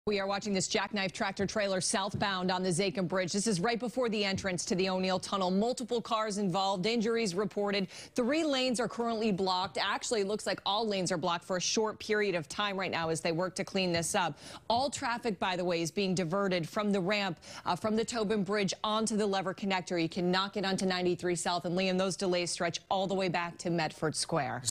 We are watching this jackknife tractor trailer southbound on the Zakim Bridge. This is right before the entrance to the O'Neill Tunnel. Multiple cars involved, injuries reported. 3 lanes are currently blocked. Actually, it looks like all lanes are blocked for a short period of time right now as they work to clean this up. All traffic, by the way, is being diverted from the ramp from the Tobin Bridge onto the Lever Connector. You cannot get onto 93 South. And Liam, those delays stretch all the way back to Medford Square.